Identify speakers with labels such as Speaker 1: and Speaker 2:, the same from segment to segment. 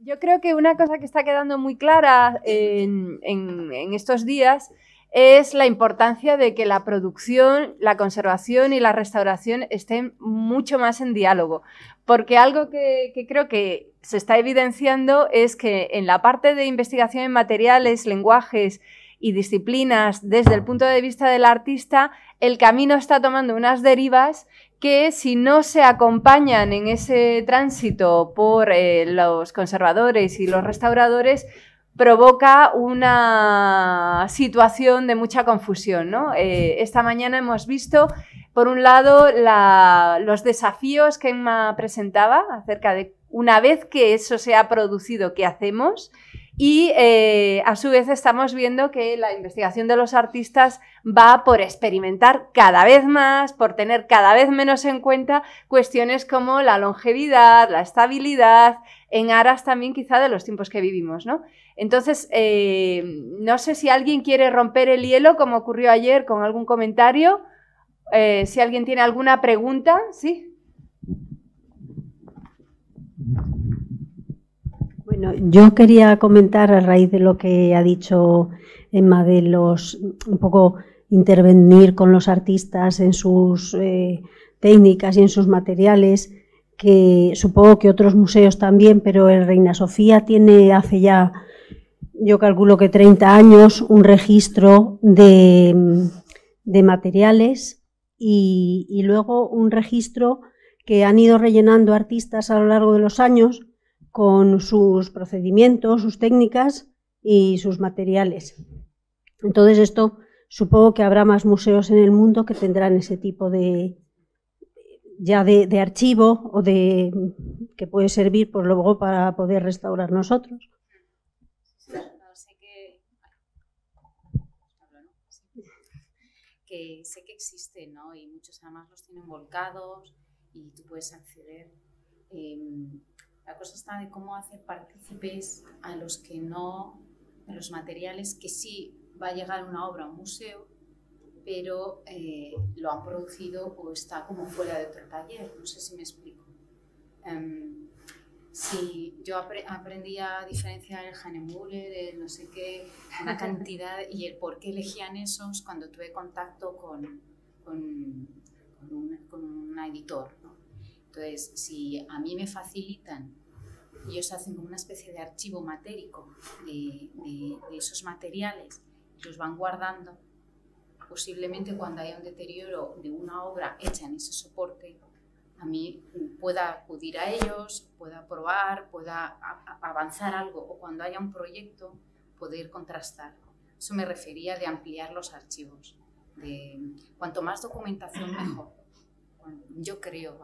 Speaker 1: Yo creo que una cosa que está quedando muy clara en estos días es la importancia de que la producción, la conservación y la restauración estén mucho más en diálogo. Porque algo que creo que se está evidenciando es que en la parte de investigación en materiales, lenguajes y disciplinas, desde el punto de vista del artista, el camino está tomando unas derivas que si no se acompañan en ese tránsito por los conservadores y los restauradores, provoca una situación de mucha confusión, ¿no? Esta mañana hemos visto, por un lado, los desafíos que Emma presentaba acerca de una vez que eso se ha producido, ¿qué hacemos? Y a su vez estamos viendo que la investigación de los artistas va por experimentar cada vez más, por tener cada vez menos en cuenta cuestiones como la longevidad, la estabilidad, en aras también quizá de los tiempos que vivimos, ¿no? Entonces, no sé si alguien quiere romper el hielo, como ocurrió ayer, con algún comentario. Si alguien tiene alguna pregunta, ¿sí?
Speaker 2: Bueno, yo quería comentar a raíz de lo que ha dicho Emma de un poco intervenir con los artistas en sus técnicas y en sus materiales, que supongo que otros museos también, pero el Reina Sofía tiene hace ya, yo calculo que 30 años, un registro de materiales y luego un registro que han ido rellenando artistas a lo largo de los años con sus procedimientos, sus técnicas y sus materiales. Entonces esto supongo que habrá más museos en el mundo que tendrán ese tipo de archivo o que puede servir pues, luego para poder restaurar nosotros.
Speaker 3: Que sé que existen, ¿no? Y muchos además los tienen volcados y tú puedes acceder. La cosa está de cómo hacer partícipes a los que no, a los materiales que sí va a llegar una obra a un museo, pero lo han producido o está como fuera de otro taller. No sé si me explico. Sí, yo aprendí a diferenciar el Hahnemuller, el no sé qué, una cantidad, y el por qué elegían esos cuando tuve contacto con un editor, ¿no? Entonces, si a mí me facilitan, ellos hacen como una especie de archivo matérico de esos materiales, los van guardando, posiblemente cuando haya un deterioro de una obra hecha en ese soporte, a mí pueda acudir a ellos, pueda probar, pueda avanzar algo, o cuando haya un proyecto, poder contrastar. Eso me refería de ampliar los archivos. Cuanto más documentación, mejor. Yo creo,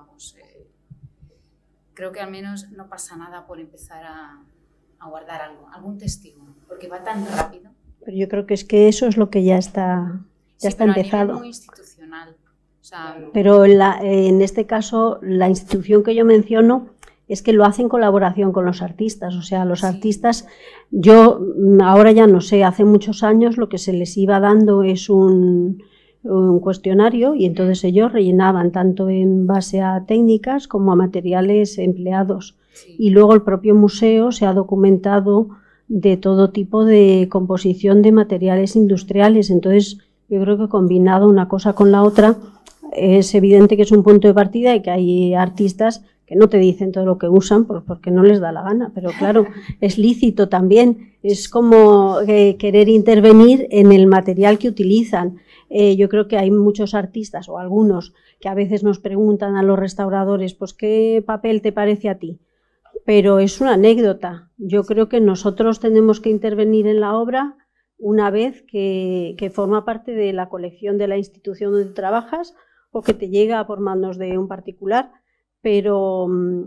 Speaker 3: creo que al menos no pasa nada por empezar a guardar algún testigo, porque va tan rápido.
Speaker 2: Pero yo creo que es que eso es lo que ya está empezado.
Speaker 3: A nivel muy institucional. O sea,
Speaker 2: pero en este caso, la institución que yo menciono es que lo hace en colaboración con los artistas. O sea, los artistas, yo ahora ya no sé, hace muchos años lo que se les iba dando es un cuestionario y entonces ellos rellenaban tanto en base a técnicas como a materiales empleados. Y luego el propio museo se ha documentado de todo tipo de composición de materiales industriales. Entonces, yo creo que combinado una cosa con la otra, es evidente que es un punto de partida y que hay artistas que no te dicen todo lo que usan porque no les da la gana, pero claro, es lícito también, es como querer intervenir en el material que utilizan. Yo creo que hay muchos artistas o algunos que a veces nos preguntan a los restauradores, pues ¿qué papel te parece a ti? Pero es una anécdota. Yo creo que nosotros tenemos que intervenir en la obra una vez que forma parte de la colección de la institución donde trabajas o que te llega por manos de un particular, pero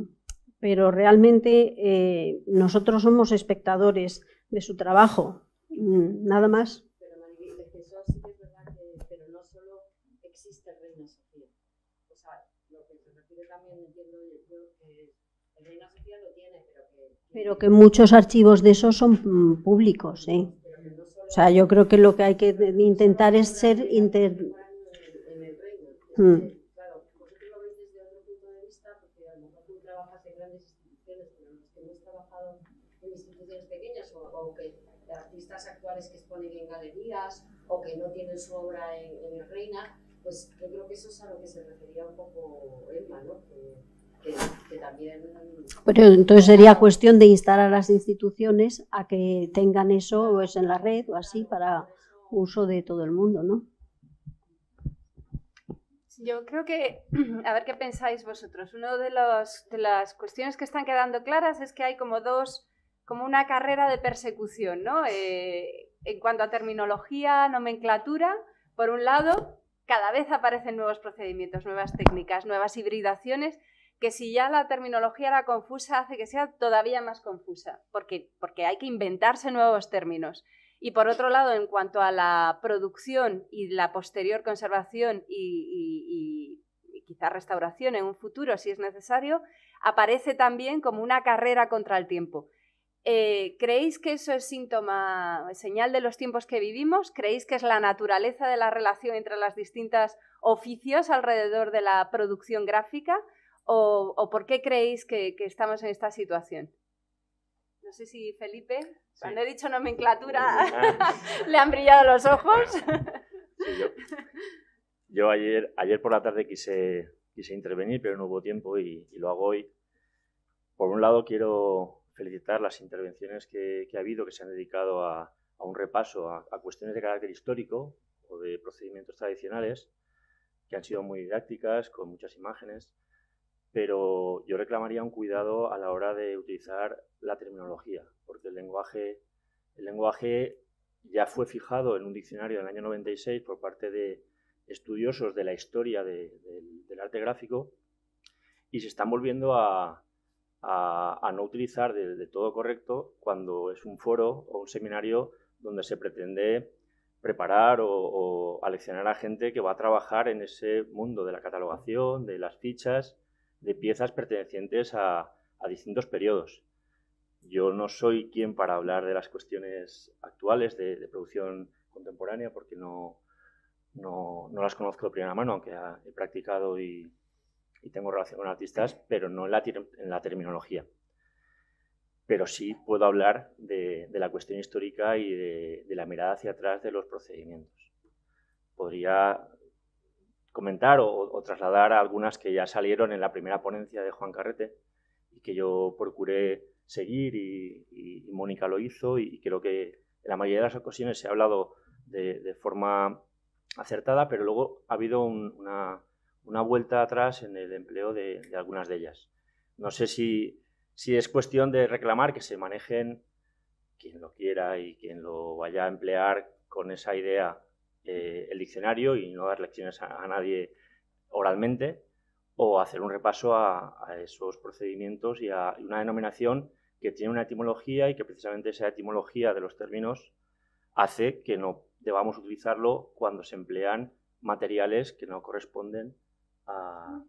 Speaker 2: realmente nosotros somos espectadores de su trabajo, nada más.
Speaker 4: Pero Maribel, eso sí que es verdad pero no solo existe el Reina Sofía. O sea, lo que se refiere también, entiendo yo, que el Reina Sofía lo tiene,
Speaker 2: pero que muchos archivos de esos son públicos, ¿eh? O sea, yo creo que lo que hay que intentar es ser
Speaker 4: Claro, vosotros lo veis desde otro punto de vista, porque a lo mejor tú trabajas en grandes instituciones, pero los que hemos trabajado particulares que exponen en galerías o que no tienen su obra en el Reina, pues yo creo que eso es a lo que se refería un poco Emma, ¿no? Que también...
Speaker 2: Pero entonces sería cuestión de instar a las instituciones a que tengan eso o es en la red o así para uso de todo el mundo, ¿no?
Speaker 1: Yo creo que, a ver qué pensáis vosotros, una de las cuestiones que están quedando claras es que hay como una carrera de persecución, ¿no? En cuanto a terminología, nomenclatura, por un lado, cada vez aparecen nuevos procedimientos, nuevas técnicas, nuevas hibridaciones, que si ya la terminología era confusa, hace que sea todavía más confusa, porque hay que inventarse nuevos términos. Y por otro lado, en cuanto a la producción y la posterior conservación y quizá restauración en un futuro, si es necesario, aparece también como una carrera contra el tiempo. ¿Creéis que eso es síntoma, señal de los tiempos que vivimos? ¿Creéis que es la naturaleza de la relación entre las distintas oficios alrededor de la producción gráfica? ¿O por qué creéis que estamos en esta situación? No sé si Felipe, cuando he dicho nomenclatura, le han brillado los ojos.
Speaker 5: Sí, yo ayer por la tarde quise intervenir, pero no hubo tiempo y lo hago hoy. Por un lado, quiero felicitar las intervenciones que ha habido, que se han dedicado a un repaso a cuestiones de carácter histórico o de procedimientos tradicionales, que han sido muy didácticas, con muchas imágenes, pero yo reclamaría un cuidado a la hora de utilizar la terminología, porque el lenguaje ya fue fijado en un diccionario del año 96 por parte de estudiosos de la historia del arte gráfico y se están volviendo a no utilizar de todo correcto cuando es un foro o un seminario donde se pretende preparar o aleccionar a gente que va a trabajar en ese mundo de la catalogación, de las fichas, de piezas pertenecientes a distintos periodos. Yo no soy quien para hablar de las cuestiones actuales de producción contemporánea porque no las conozco de primera mano, aunque he practicado y tengo relación con artistas, pero no en la terminología. Pero sí puedo hablar de la cuestión histórica y de la mirada hacia atrás de los procedimientos. Podría comentar o trasladar algunas que ya salieron en la primera ponencia de Juan Carrete y que yo procuré seguir y Mónica lo hizo y creo que en la mayoría de las ocasiones se ha hablado de forma acertada, pero luego ha habido una vuelta atrás en el empleo de algunas de ellas. No sé si es cuestión de reclamar que se manejen quien lo quiera y quien lo vaya a emplear con esa idea el diccionario y no dar lecciones a nadie oralmente, o hacer un repaso a esos procedimientos y a una denominación que tiene una etimología y que precisamente esa etimología de los términos hace que no debamos utilizarlo cuando se emplean materiales que no corresponden a...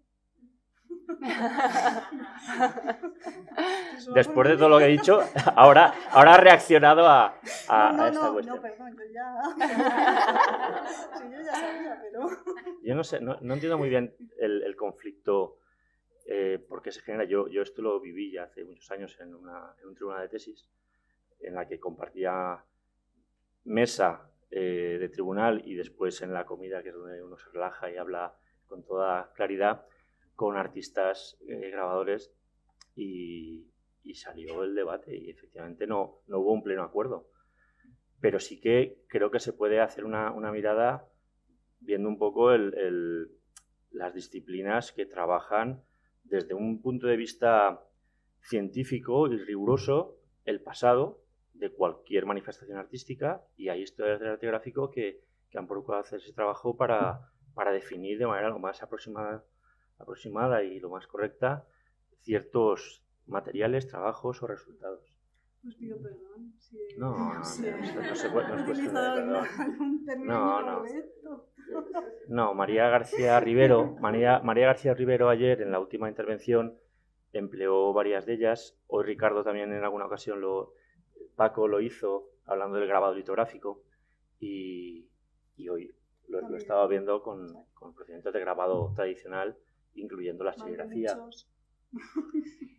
Speaker 5: Después de todo lo que he dicho, ahora ha reaccionado a esta cuestión.
Speaker 6: No, perdón, yo ya... Sí, yo ya sabía, pero...
Speaker 5: Yo no sé, no entiendo muy bien el conflicto por qué se genera. Yo esto lo viví ya hace muchos años en un tribunal de tesis en la que compartía mesa de tribunal y después en la comida, que es donde uno se relaja y habla con toda claridad, con artistas grabadores y salió el debate y efectivamente no hubo un pleno acuerdo. Pero sí que creo que se puede hacer una mirada viendo un poco las disciplinas que trabajan desde un punto de vista científico y riguroso el pasado de cualquier manifestación artística, y hay historias del arte gráfico que han procurado hacer ese trabajo para definir de manera lo más aproximada y lo más correcta ciertos materiales, trabajos o resultados.
Speaker 6: Os pido perdón. Si
Speaker 5: No se puede. No es cuestión de perdón.
Speaker 6: algún término incorrecto.
Speaker 5: No, María García Rivero ayer en la última intervención empleó varias de ellas. Hoy Ricardo también en alguna ocasión Paco lo hizo hablando del grabado litográfico y hoy lo estaba viendo con procedimientos de grabado tradicional, incluyendo la serigrafía.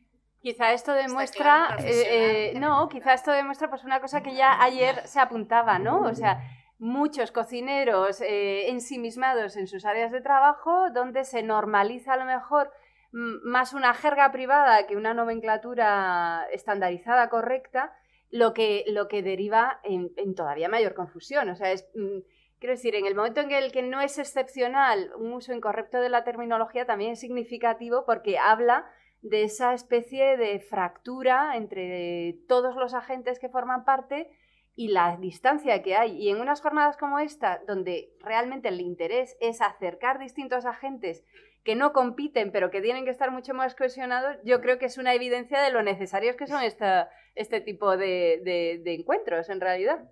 Speaker 1: Quizá esto demuestra, quizá esto demuestra pues una cosa que ya ayer se apuntaba, ¿no? O sea, muchos cocineros ensimismados en sus áreas de trabajo, donde se normaliza a lo mejor más una jerga privada que una nomenclatura estandarizada correcta, lo que deriva en todavía mayor confusión. O sea, quiero decir, en el momento en el que no es excepcional un uso incorrecto de la terminología, también es significativo porque habla de esa especie de fractura entre todos los agentes que forman parte y la distancia que hay. Y en unas jornadas como esta, donde realmente el interés es acercar distintos agentes que no compiten, pero que tienen que estar mucho más cohesionados, yo creo que es una evidencia de lo necesarios que son este tipo de encuentros, en realidad.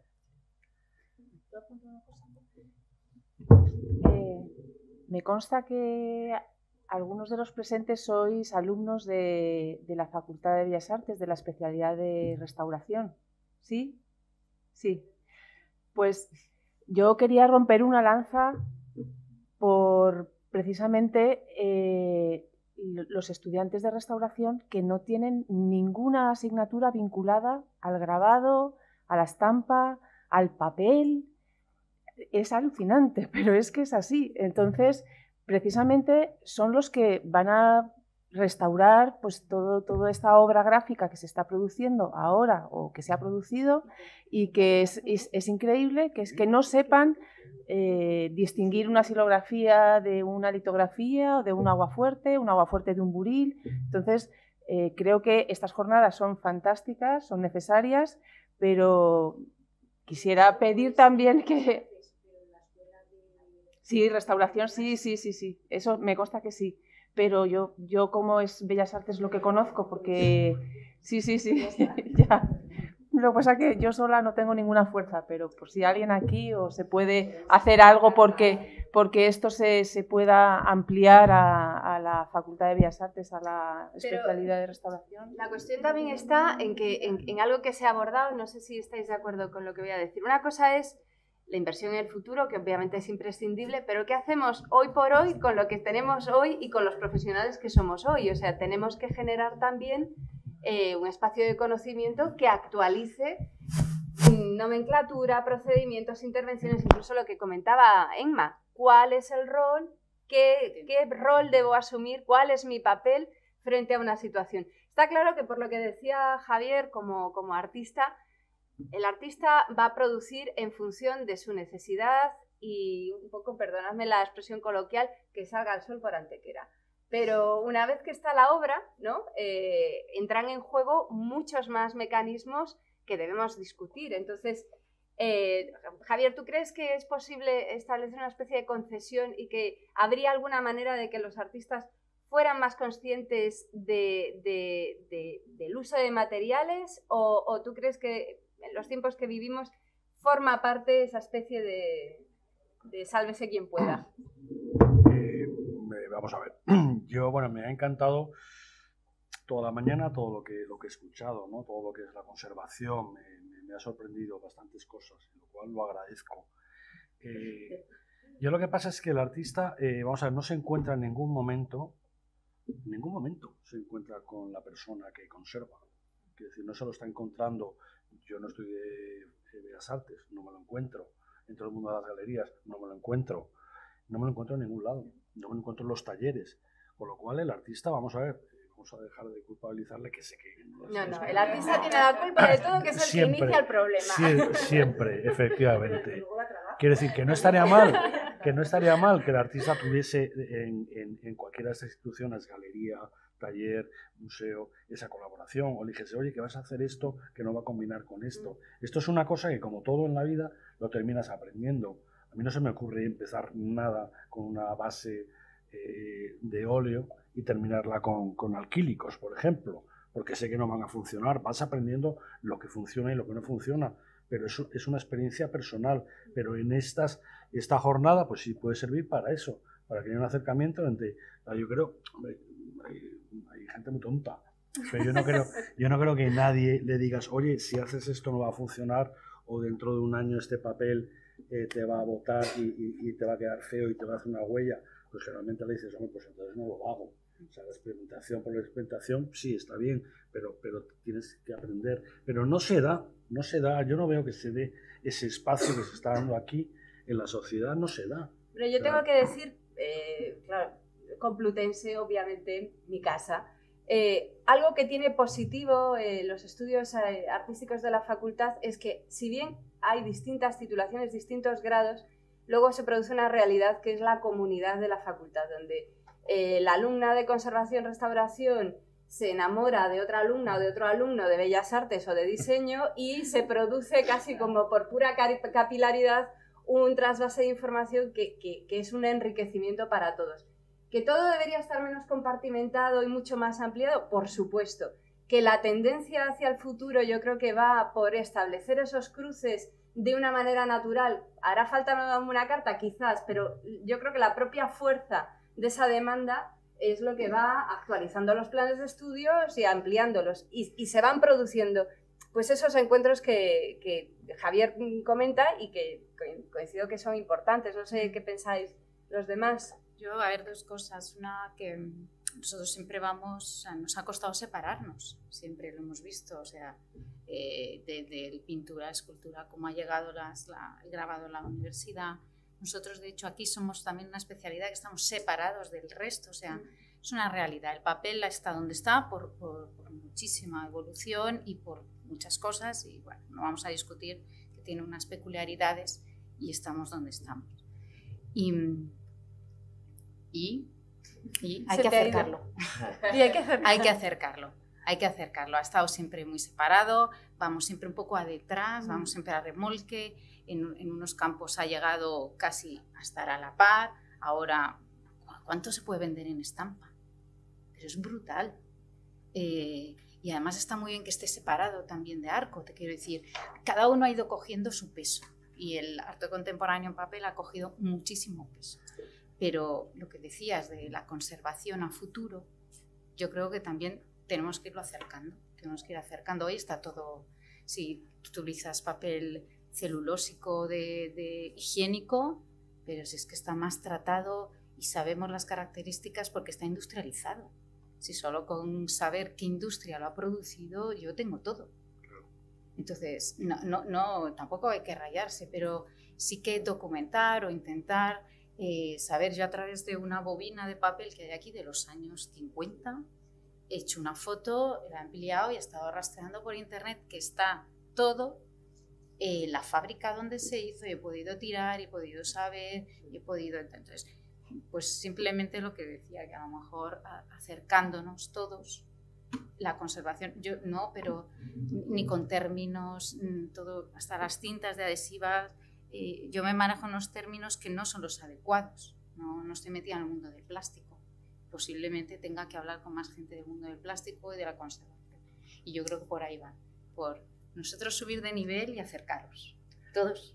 Speaker 7: Me consta que algunos de los presentes sois alumnos de la Facultad de Bellas Artes, de la especialidad de restauración. ¿Sí? Sí. Pues yo quería romper una lanza por precisamente los estudiantes de restauración que no tienen ninguna asignatura vinculada al grabado, a la estampa, al papel. Es alucinante, pero es que es así. Entonces, precisamente son los que van a restaurar pues toda esta obra gráfica que se está produciendo ahora o que se ha producido y que es increíble que no sepan distinguir una xilografía de una litografía o de un aguafuerte de un buril. Entonces, creo que estas jornadas son fantásticas, son necesarias, pero quisiera pedir también que... Sí, restauración, sí, eso me consta que sí, pero yo como es Bellas Artes lo que conozco, porque sí, ya. Lo que pasa es que yo sola no tengo ninguna fuerza, pero por si alguien aquí o se puede hacer algo porque esto se pueda ampliar a la Facultad de Bellas Artes, a la especialidad de restauración.
Speaker 1: La cuestión también está en algo que se ha abordado, no sé si estáis de acuerdo con lo que voy a decir. Una cosa es la inversión en el futuro, que obviamente es imprescindible, pero ¿qué hacemos hoy por hoy con lo que tenemos hoy y con los profesionales que somos hoy? O sea, tenemos que generar también un espacio de conocimiento que actualice nomenclatura, procedimientos, intervenciones, incluso lo que comentaba Emma. ¿Cuál es el rol? ¿Qué rol debo asumir? ¿Cuál es mi papel frente a una situación? Está claro que por lo que decía Javier como artista, el artista va a producir en función de su necesidad y un poco, perdonadme la expresión coloquial, que salga el sol por Antequera. Pero una vez que está la obra, ¿no? Entran en juego muchos más mecanismos que debemos discutir. Entonces, Javier, ¿tú crees que es posible establecer una especie de concesión y que habría alguna manera de que los artistas fueran más conscientes del uso de materiales? ¿O tú crees que en los tiempos que vivimos forma parte de esa especie de sálvese quien pueda?
Speaker 8: Vamos a ver, yo, bueno, me ha encantado toda la mañana todo lo que he escuchado, ¿no? Todo lo que es la conservación, me ha sorprendido bastantes cosas, lo cual lo agradezco. Yo lo que pasa es que el artista, vamos a ver, no se encuentra en ningún momento se encuentra con la persona que conserva. Es decir, no se lo está encontrando. Yo no estoy de Bellas Artes, no me lo encuentro. En todo el mundo de las galerías, no me lo encuentro. No me lo encuentro en ningún lado. No me lo encuentro en los talleres. Con lo cual el artista, vamos a ver, vamos a dejar de culpabilizarle que se quede.
Speaker 1: No, el artista tiene la culpa de todo, que es el siempre, que inicia el problema.
Speaker 8: Siempre, efectivamente. Quiero decir que no estaría mal que el artista tuviese en cualquiera de estas instituciones, galería, taller, museo, esa colaboración, o le dijese, oye, que vas a hacer esto que no va a combinar con esto. Esto es una cosa que, como todo en la vida, lo terminas aprendiendo. A mí no se me ocurre empezar nada con una base de óleo y terminarla con alquílicos, por ejemplo, porque sé que no van a funcionar. Vas aprendiendo lo que funciona y lo que no funciona, pero eso es una experiencia personal. Pero en esta jornada, pues sí puede servir para eso, para que haya un acercamiento entre... Yo creo, hombre, hay gente muy tonta, pero yo no creo que nadie le digas, oye, si haces esto no va a funcionar, o dentro de un año este papel te va a botar y te va a quedar feo y te va a hacer una huella. Pues generalmente le dices, hombre, pues entonces no lo hago. O sea, la experimentación por la experimentación sí está bien, pero tienes que aprender. Pero no se da, yo no veo que se dé ese espacio que se está dando aquí en la sociedad, no se da.
Speaker 1: Pero yo tengo que decir, claro, Complutense, obviamente, mi casa. Algo que tiene positivo los estudios artísticos de la facultad es que, si bien hay distintas titulaciones, distintos grados, luego se produce una realidad que es la comunidad de la facultad, donde la alumna de conservación-restauración se enamora de otra alumna o de otro alumno de Bellas Artes o de diseño y se produce casi como por pura capilaridad un trasvase de información que es un enriquecimiento para todos. ¿Que todo debería estar menos compartimentado y mucho más ampliado? Por supuesto. Que la tendencia hacia el futuro yo creo que va por establecer esos cruces de una manera natural. ¿Hará falta una carta? Quizás, pero yo creo que la propia fuerza de esa demanda es lo que va actualizando los planes de estudios y ampliándolos. Y se van produciendo pues esos encuentros que Javier comenta y que coincido que son importantes. No sé qué pensáis los demás.
Speaker 3: Yo, a ver, dos cosas. Una, que nosotros siempre vamos, o sea, nos ha costado separarnos, siempre lo hemos visto, o sea, de pintura, escultura, cómo ha llegado el grabado a la universidad. Nosotros, de hecho, aquí somos también una especialidad que estamos separados del resto, o sea, es una realidad. El papel está donde está por muchísima evolución y por muchas cosas, y bueno, no vamos a discutir que tiene unas peculiaridades y estamos donde estamos. Y hay que acercarlo. Hay que acercarlo. Ha estado siempre muy separado, vamos siempre un poco a detrás, vamos siempre a remolque. En unos campos ha llegado casi a estar a la par. Ahora, ¿cuánto se puede vender en estampa? Pero es brutal. Y además está muy bien que esté separado también de arco. Te quiero decir, cada uno ha ido cogiendo su peso y el arte contemporáneo en papel ha cogido muchísimo peso. Pero lo que decías de la conservación a futuro, yo creo que también tenemos que irlo acercando. Tenemos que ir acercando. Hoy está todo, si tú utilizas papel celulósico de higiénico, pero si es que está más tratado y sabemos las características porque está industrializado. Si solo con saber qué industria lo ha producido, yo tengo todo. Entonces, no, tampoco hay que rayarse, pero sí que documentar o intentar saber. Yo, a través de una bobina de papel que hay aquí de los años 50, he hecho una foto, la he ampliado y he estado rastreando por internet que está todo la fábrica donde se hizo, y he podido tirar, y he podido saber, y he podido... Entonces, pues simplemente lo que decía, que a lo mejor acercándonos todos, la conservación, yo no, pero ni con términos, todo, hasta las cintas de adhesivas, yo me manejo unos términos que no son los adecuados, no estoy metida en el mundo del plástico, posiblemente tenga que hablar con más gente del mundo del plástico y de la conservación, y yo creo que por ahí va, por nosotros subir de nivel y acercaros, todos.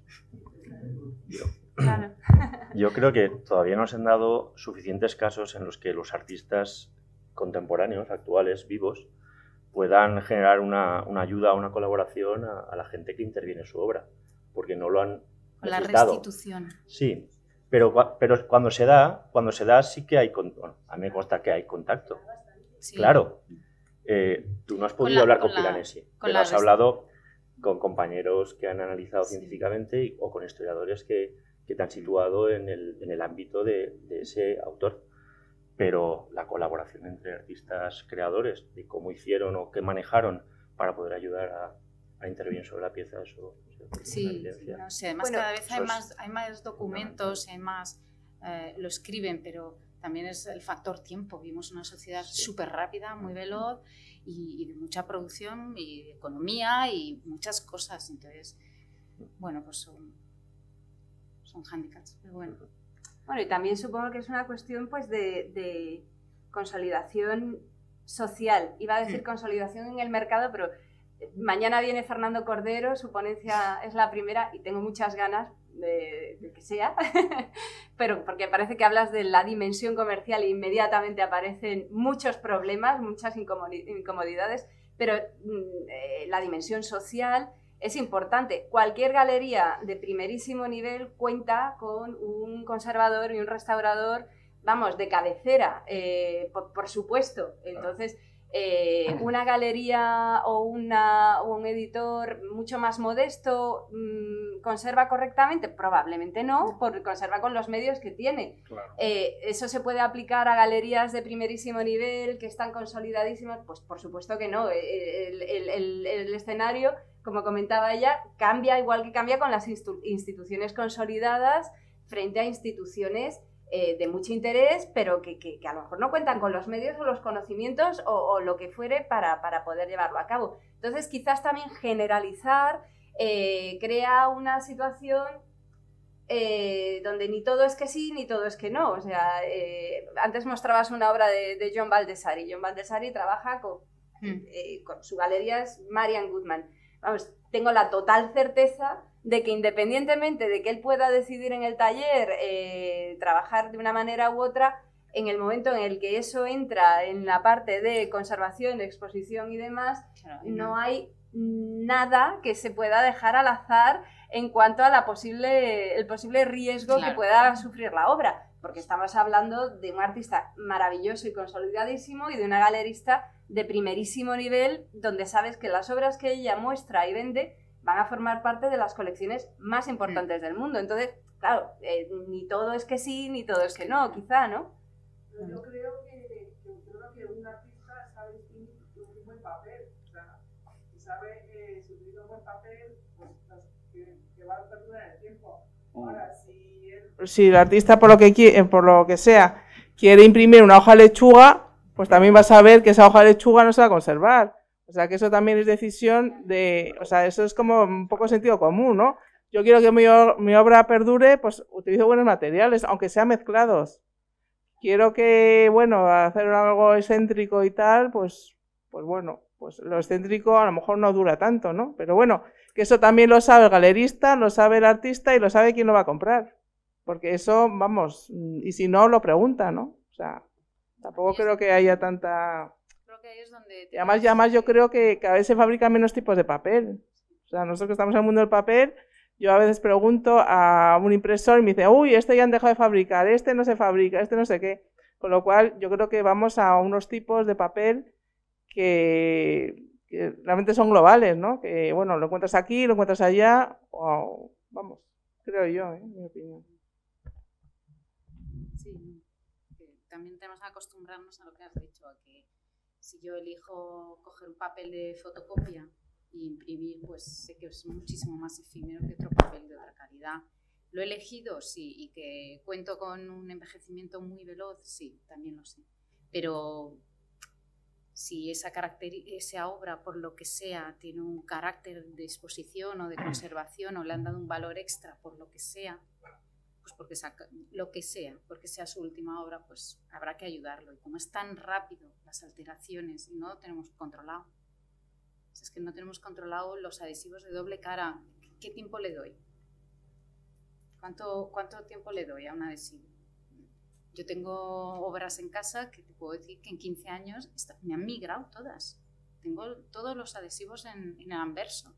Speaker 1: Claro.
Speaker 5: Yo creo que todavía no se han dado suficientes casos en los que los artistas contemporáneos, actuales, vivos, puedan generar una ayuda, una colaboración a la gente que interviene en su obra, porque no lo han necesitado.
Speaker 3: La restitución.
Speaker 5: Sí, pero cuando se da sí que hay, bueno, a mí me consta que hay contacto. Sí. Claro, tú no has podido hablar con Piranesi, pero has hablado con compañeros que han analizado científicamente o con historiadores que te han situado en el ámbito de ese autor. Pero la colaboración entre artistas creadores, de cómo hicieron o qué manejaron para poder ayudar a intervenir sobre la pieza, eso
Speaker 3: sí, no sé, además bueno, cada vez hay más documentos, hay más, lo escriben, pero también es el factor tiempo. Vivimos una sociedad súper rápida, muy veloz y de mucha producción y economía y muchas cosas. Entonces, bueno, pues son hándicaps, pero bueno.
Speaker 1: Bueno, y también supongo que es una cuestión pues de consolidación social. Iba a decir consolidación en el mercado, pero mañana viene Fernando Cordero, su ponencia es la primera y tengo muchas ganas de que sea, pero porque parece que hablas de la dimensión comercial e inmediatamente aparecen muchos problemas, muchas incomodidades, pero la dimensión social es importante. Cualquier galería de primerísimo nivel cuenta con un conservador y un restaurador vamos, de cabecera, por supuesto. Entonces, una galería o un editor mucho más modesto ¿conserva correctamente? Probablemente no, porque conserva con los medios que tiene.
Speaker 8: Claro.
Speaker 1: ¿Eso se puede aplicar a galerías de primerísimo nivel que están consolidadísimas? Pues por supuesto que no. El escenario, como comentaba ella, cambia igual que cambia con las instituciones consolidadas frente a instituciones de mucho interés, pero que a lo mejor no cuentan con los medios o los conocimientos o lo que fuere para poder llevarlo a cabo. Entonces, quizás también generalizar crea una situación donde ni todo es que sí, ni todo es que no. O sea, antes mostrabas una obra de John Baldessari. John Baldessari trabaja con su galería, es Marian Goodman. Vamos, tengo la total certeza de que independientemente de que él pueda decidir en el taller trabajar de una manera u otra, en el momento en el que eso entra en la parte de conservación, de exposición y demás, no hay nada que se pueda dejar al azar en cuanto a el posible riesgo que pueda sufrir la obra, porque estamos hablando de un artista maravilloso y consolidadísimo y de una galerista de primerísimo nivel, donde sabes que las obras que ella muestra y vende van a formar parte de las colecciones más importantes del mundo. Entonces, claro, ni todo es que sí, ni todo es que no, quizá, ¿no?
Speaker 6: Yo creo que un artista sabe distinguir un buen papel, o sea, si sabe subir un buen papel, pues que va a perdurar el tiempo. Ahora, si el artista por lo que sea quiere imprimir una hoja de lechuga, pues también va a saber que esa hoja de lechuga no se va a conservar. O sea, que eso también es decisión de... O sea, eso es como un poco sentido común, ¿no? Yo quiero que mi obra perdure, pues utilizo buenos materiales, aunque sean mezclados. Quiero que, bueno, hacer algo excéntrico y tal, pues bueno, pues lo excéntrico a lo mejor no dura tanto, ¿no? Pero bueno, que eso también lo sabe el galerista, lo sabe el artista y lo sabe quién lo va a comprar. Porque eso, vamos, y si no, lo pregunta, ¿no? O sea, tampoco creo que haya tanta...
Speaker 3: Es donde
Speaker 6: y además yo creo que cada vez se fabrican menos tipos de papel. O sea, nosotros que estamos en el mundo del papel, yo a veces pregunto a un impresor y me dice, uy, este ya han dejado de fabricar, este no se fabrica, este no sé qué. Con lo cual, yo creo que vamos a unos tipos de papel que realmente son globales, ¿no? Que, bueno, lo encuentras aquí, lo encuentras allá, o, vamos, creo yo, en mi opinión.
Speaker 3: Sí, también tenemos que acostumbrarnos a lo que has dicho, a que si yo elijo coger un papel de fotocopia e imprimir, pues sé que es muchísimo más efímero que otro papel de otra calidad. ¿Lo he elegido? Sí. ¿Y que cuento con un envejecimiento muy veloz? Sí, también lo sé. Pero si esa obra, por lo que sea, tiene un carácter de exposición o de conservación o le han dado un valor extra por lo que sea, pues porque sea su última obra, pues habrá que ayudarlo. Y como es tan rápido las alteraciones y no lo tenemos controlado, es que no tenemos controlado los adhesivos de doble cara, ¿qué tiempo le doy? ¿Cuánto tiempo le doy a un adhesivo? Yo tengo obras en casa que te puedo decir que en 15 años me han migrado todas. Tengo todos los adhesivos en el anverso.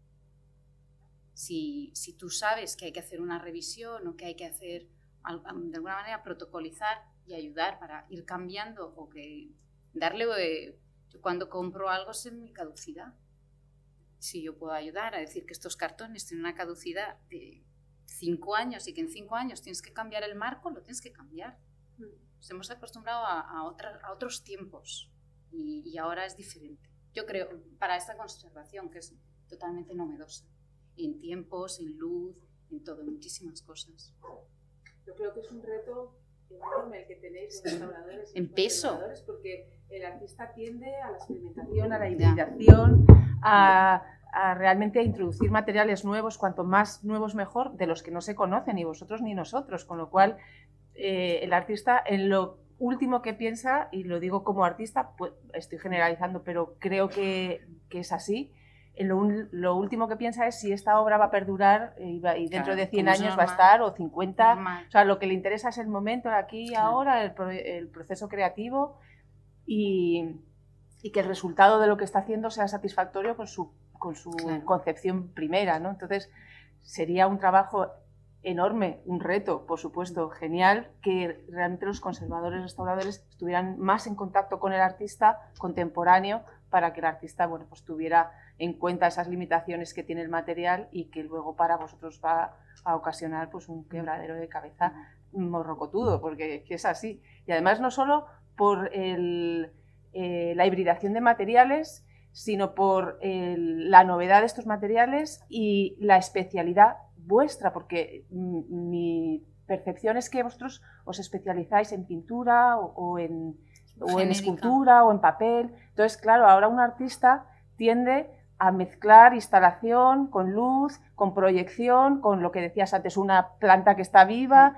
Speaker 3: Si tú sabes que hay que hacer una revisión o que hay que hacer, de alguna manera, protocolizar y ayudar para ir cambiando o que darle... Yo cuando compro algo sé mi caducidad. Si yo puedo ayudar a decir que estos cartones tienen una caducidad de 5 años y que en 5 años tienes que cambiar el marco, lo tienes que cambiar. Nos hemos acostumbrado a otros tiempos y ahora es diferente. Yo creo, para esta conservación que es totalmente novedosa. En tiempos, en luz, en todo, en muchísimas cosas.
Speaker 7: Yo creo que es un reto enorme el que tenéis los restauradores.
Speaker 3: En peso.
Speaker 7: Porque el artista tiende a la experimentación, a la hibridación, a realmente a introducir materiales nuevos, cuanto más nuevos mejor, de los que no se conocen, ni vosotros ni nosotros. Con lo cual, el artista en lo último que piensa, y lo digo como artista, pues estoy generalizando, pero creo que es así. Lo último que piensa es si esta obra va a perdurar y dentro de 100 años va a estar, o 50. Normal. O sea, lo que le interesa es el momento, el aquí y ahora, el proceso creativo y que el resultado de lo que está haciendo sea satisfactorio con su concepción primera, ¿no? Entonces, sería un trabajo enorme, un reto, por supuesto, genial, que realmente los conservadores, restauradores estuvieran más en contacto con el artista contemporáneo para que el artista, bueno, pues tuviera en cuenta esas limitaciones que tiene el material y que luego para vosotros va a ocasionar pues un quebradero de cabeza morrocotudo, porque es así. Y además no solo por la hibridación de materiales, sino por la novedad de estos materiales y la especialidad vuestra, porque mi percepción es que vosotros os especializáis en pintura o en escultura o en papel. Entonces, claro, ahora un artista tiende a mezclar instalación con luz, con proyección, con lo que decías antes, una planta que está viva,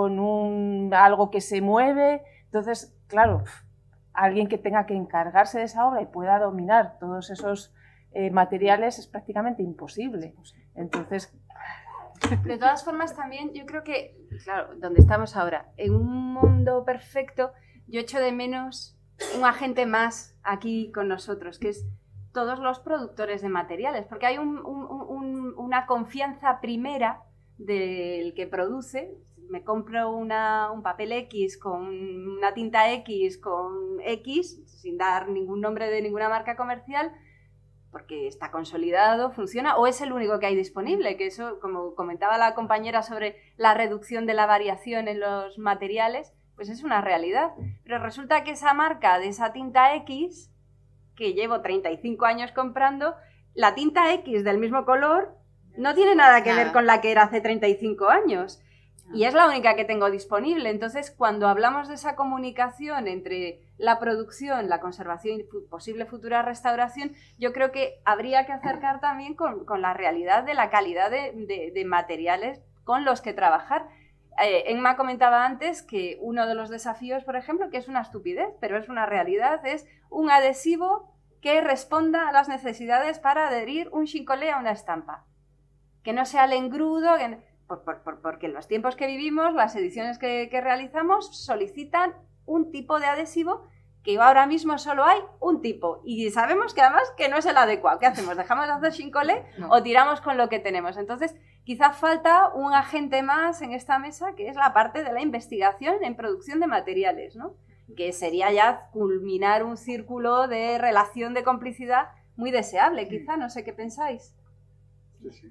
Speaker 7: con algo que se mueve. Entonces, claro, alguien que tenga que encargarse de esa obra y pueda dominar todos esos materiales es prácticamente imposible. Entonces,
Speaker 1: de todas formas, también yo creo que, claro, donde estamos ahora, en un mundo perfecto, yo echo de menos un agente más aquí con nosotros, que es todos los productores de materiales, porque hay una confianza primera del que produce. Me compro un papel X con una tinta X con X, sin dar ningún nombre de ninguna marca comercial, porque está consolidado, funciona, o es el único que hay disponible, que eso, como comentaba la compañera sobre la reducción de la variación en los materiales, pues es una realidad. Pero resulta que esa marca de esa tinta X, que llevo 35 años comprando, la tinta X del mismo color no tiene nada que ver con la que era hace 35 años. Y es la única que tengo disponible. Entonces, cuando hablamos de esa comunicación entre la producción, la conservación y posible futura restauración, yo creo que habría que acercar también con la realidad de la calidad de materiales con los que trabajar. Emma comentaba antes que uno de los desafíos, por ejemplo, que es una estupidez, pero es una realidad, es un adhesivo que responda a las necesidades para adherir un chincolé a una estampa. Que no sea el engrudo... porque en los tiempos que vivimos, las ediciones que realizamos solicitan un tipo de adhesivo que ahora mismo solo hay un tipo y sabemos que además que no es el adecuado. ¿Qué hacemos? ¿Dejamos de hacer chincolé o tiramos con lo que tenemos? Entonces, quizá falta un agente más en esta mesa, que es la parte de la investigación en producción de materiales, ¿no? Que sería ya culminar un círculo de relación de complicidad muy deseable, quizá. No sé qué pensáis.
Speaker 8: Sí.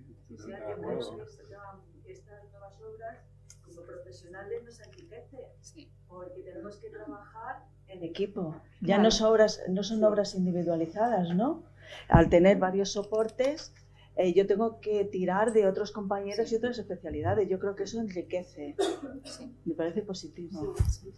Speaker 4: Estas nuevas obras, como profesionales, nos enriquece, porque tenemos que trabajar en equipo. Ya no son obras individualizadas, ¿no? Al tener varios soportes, yo tengo que tirar de otros compañeros y otras especialidades. Yo creo que eso enriquece. Me parece positivo.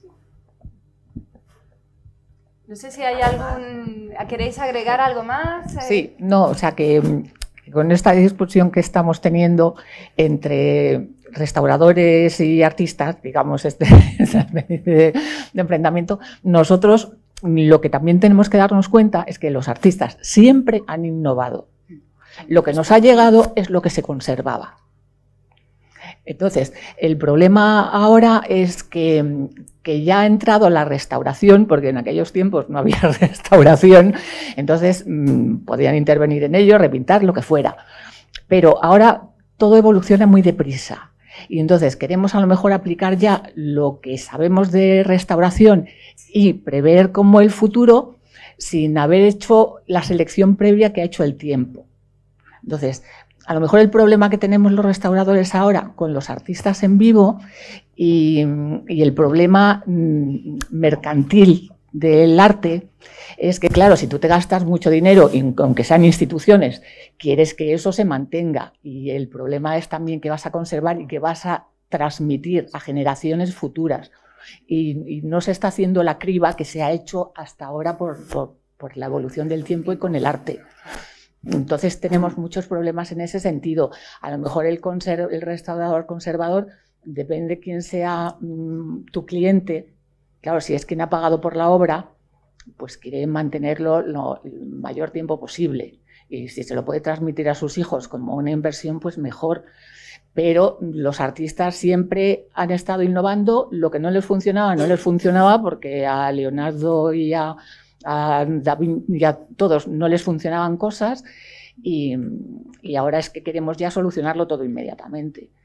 Speaker 1: No sé si hay ¿queréis agregar algo más?
Speaker 9: Sí, no, o sea que con esta discusión que estamos teniendo entre restauradores y artistas, digamos, esta especie de enfrentamiento, nosotros lo que también tenemos que darnos cuenta es que los artistas siempre han innovado. Lo que nos ha llegado es lo que se conservaba. Entonces, el problema ahora es que ya ha entrado la restauración, porque en aquellos tiempos no había restauración, entonces podían intervenir en ello, repintar, lo que fuera. Pero ahora todo evoluciona muy deprisa. Y entonces queremos a lo mejor aplicar ya lo que sabemos de restauración y prever como el futuro sin haber hecho la selección previa que ha hecho el tiempo. Entonces, a lo mejor el problema que tenemos los restauradores ahora con los artistas en vivo y el problema mercantil del arte es que, claro, si tú te gastas mucho dinero, aunque sean instituciones, quieres que eso se mantenga. Y el problema es también que vas a conservar y que vas a transmitir a generaciones futuras. Y no se está haciendo la criba que se ha hecho hasta ahora por la evolución del tiempo y con el arte. Entonces tenemos muchos problemas en ese sentido. A lo mejor el restaurador conservador, depende de quién sea tu cliente. Claro, si es quien ha pagado por la obra, pues quiere mantenerlo el mayor tiempo posible. Y si se lo puede transmitir a sus hijos como una inversión, pues mejor. Pero los artistas siempre han estado innovando. Lo que no les funcionaba porque a Leonardo y a David y a todos no les funcionaban cosas y ahora es que queremos ya solucionarlo todo inmediatamente.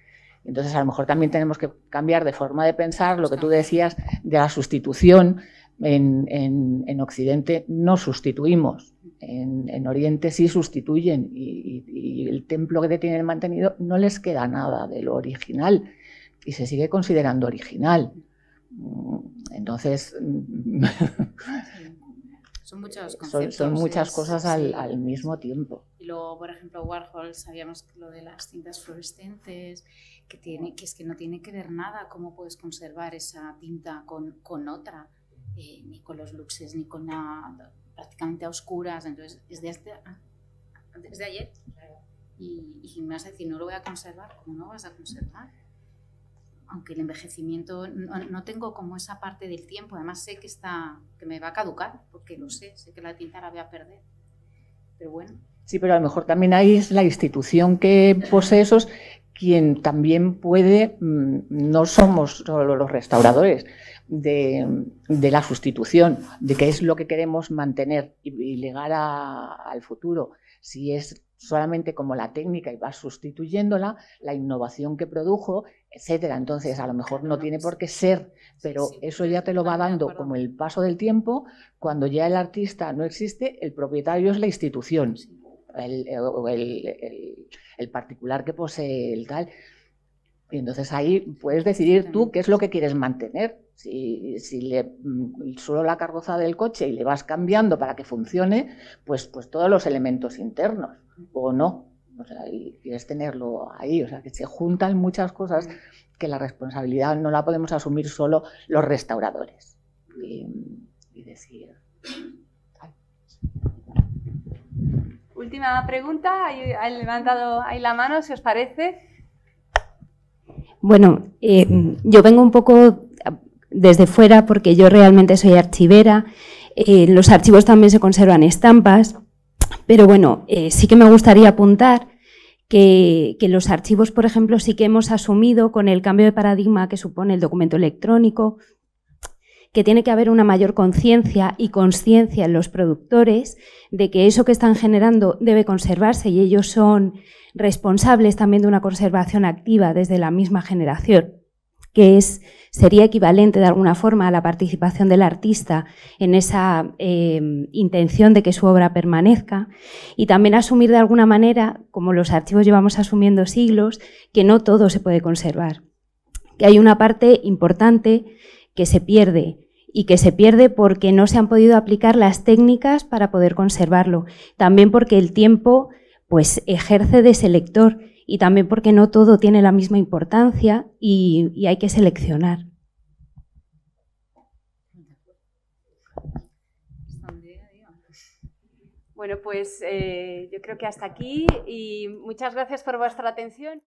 Speaker 9: Entonces, a lo mejor también tenemos que cambiar de forma de pensar lo que tú decías de la sustitución. En Occidente no sustituimos, en Oriente sí sustituyen y el templo que te tienen mantenido no les queda nada de lo original y se sigue considerando original. Entonces,
Speaker 3: son muchos conceptos.
Speaker 9: Son muchas cosas al mismo tiempo.
Speaker 3: Y luego, por ejemplo, Warhol, sabíamos que lo de las cintas fluorescentes, que es que no tiene que ver nada cómo puedes conservar esa tinta con otra. Ni con los luxes, ni con nada, prácticamente a oscuras. Entonces, es desde ayer. Y me vas a decir, no lo voy a conservar. ¿Cómo no vas a conservar? Aunque el envejecimiento, no tengo como esa parte del tiempo. Además, sé que me va a caducar, porque lo sé que la tinta la voy a perder. Pero bueno.
Speaker 9: Sí, pero a lo mejor también ahí es la institución que posee esos quien también puede, no somos solo los restauradores, de la sustitución, de qué es lo que queremos mantener y legar al futuro. Si es solamente como la técnica y vas sustituyéndola, la innovación que produjo, etcétera. Entonces, a lo mejor no tiene por qué ser, pero eso ya te lo va dando como el paso del tiempo. Cuando ya el artista no existe, el propietario es la institución, el particular que posee el tal. Y entonces ahí puedes decidir tú qué es lo que quieres mantener. Si solo la carroza del coche y le vas cambiando para que funcione, pues todos los elementos internos, o no. O sea, y quieres tenerlo ahí. O sea, que se juntan muchas cosas que la responsabilidad no la podemos asumir solo los restauradores. Y decir...
Speaker 1: Última pregunta. ¿Ha levantado ahí la mano, si os parece?
Speaker 10: Bueno, yo vengo un poco desde fuera porque yo realmente soy archivera. Los archivos también se conservan estampas, pero bueno, sí que me gustaría apuntar que los archivos, por ejemplo, sí que hemos asumido con el cambio de paradigma que supone el documento electrónico, que tiene que haber una mayor conciencia y consciencia en los productores de que eso que están generando debe conservarse y ellos son responsables también de una conservación activa desde la misma generación, que sería equivalente de alguna forma a la participación del artista en esa intención de que su obra permanezca, y también asumir de alguna manera, como los archivos llevamos asumiendo siglos, que no todo se puede conservar, que hay una parte importante que se pierde, y que se pierde porque no se han podido aplicar las técnicas para poder conservarlo, también porque el tiempo pues ejerce de selector y también porque no todo tiene la misma importancia y hay que seleccionar.
Speaker 1: Bueno, pues yo creo que hasta aquí y muchas gracias por vuestra atención.